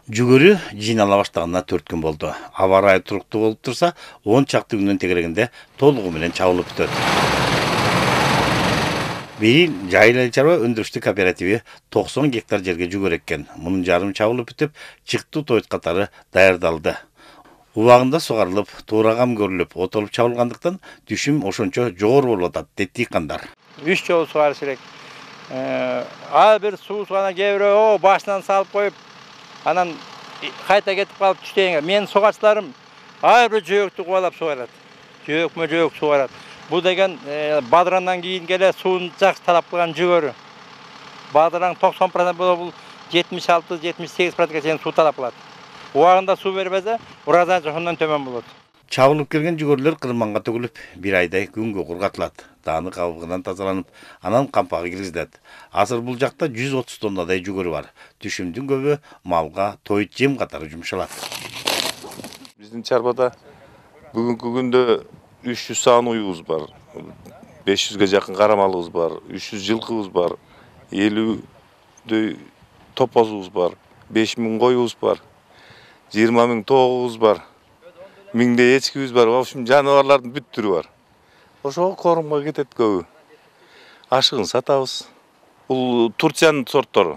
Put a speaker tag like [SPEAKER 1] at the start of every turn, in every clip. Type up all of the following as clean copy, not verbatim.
[SPEAKER 1] Жүгөрү жыйнала баштаганына 4 күн болду. Аба ырайы туруктуу болуп турса, 10 чакты күндөн тегерегинде толугу менен чабылып бүтөт. Бийил жайыл чарба өндүрүштүк кооперативи 90 гектар жерге жүгөр эккен. Мунун жарым чабылып бүтүп, чыктуу тойт катары даярдалды. Убагында сугарылып, туурагам көрүлүп, отолуп чабылгандыктан түшүм ошончо жогору болуп атат, дейт дыйкандар.
[SPEAKER 2] 3 жолу сугарыш керек. Ар бир суу сугана кээ башынан салып коюп, анан кайта кетип калып түштөгөнгө. Менин сугачтарым ар бир жөөктү кубалап сугарат. Жөөк сугарат. Бул деген бадырандан кийин келе суун жакшы талап кылган жүгөрү. Бадыраң 90% боло бул 76-78%га чейин суу талап кылат. Убагында суу бербесе, уразан ошондон төмөн болот.
[SPEAKER 1] Чабылып келген жүгөрлөр кырманга төгүлүп, 1 айдай күнгө кургатылат. Дааны кабыгынан тазаланып, анан кампага киргизилет. Азыр бул жакта 130 тоннадай жүгөрү бар. Түшүмдүн көбү малга тойт жем катары жумшалат.
[SPEAKER 3] Биздин чарбада бүгүнкү күндө 300 сан уюбуз бар. 500ге жакын карамалыбыз бар. 300 жылкыбыз бар. 50дөй топозубуз бар. 5000 коюбуз бар. 20 000 тоогубуз бар. 1000дей эчкибиз бар. В общем, жаныбарлардын бүт түрү бар. Ошого корумга кетет көбү. Ашыгын сатабыз. Бул Турциянын сорттору.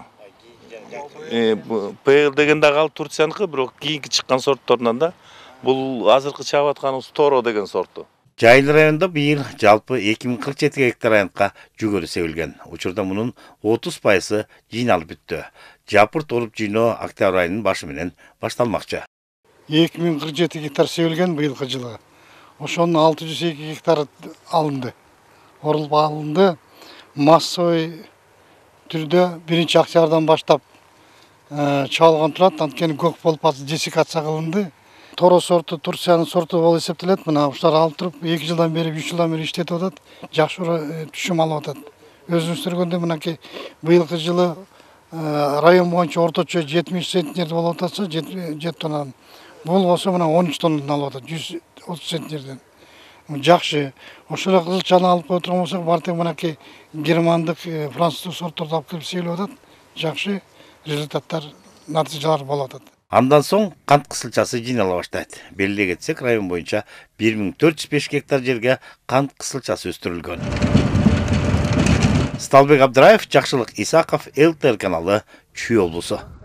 [SPEAKER 3] ПЛ деген дагы ал Турцияныкы, бирок кийинки чыккан сортторунан да бул азыркы чабып атканыбыз Торо деген сорту.
[SPEAKER 1] Жайыл районунда бийил жалпы 2047 гектар аянтка жүгөрү себилген. Учурда мунун 30% жыйналып бүттү. Жапыр толуп жыйноо октябрь айынын башы менен башталмакчы.
[SPEAKER 4] 2047 гектар себилген быйылкы жылы. Ошонун 602 гектар алынды. Орулуп алынды. Массовый түрдө 1 октябрдан баштап чабылган турат. Анткени көк болуп атып десикация кылынды. Торо сорту Турциянын сорту болуп эсептелет. Мына ушулар алып туруп 2 жылдан бери, 3 жылдан бери иштетип атат. Жакшы түшүм алып атат. Өзүңүз көргөндөй мынакей быйылкы жылы район боюнча орточо 70 центнер болуп атса, 7 тоннадан. Бул болсо мына 13 тоннадан алып атат, 130 центнерден. Жакшы. Ошол кызылчаны алып кое турган болсок, бартек мынакей германдык, француздук сортторду алып келип себилип атат. Жакшы результаттар, натыйжалар болуп атат.
[SPEAKER 1] Андан соң кант кысылчасы жыйнала баштайт. Белгилей кетсек, район боюнча 1405 гектар жерге кант кысылчасы өстүрүлгөн. Сталбек Абдыраев, Жакшылык Исаков, ЛТР каналы, Чүй облусу.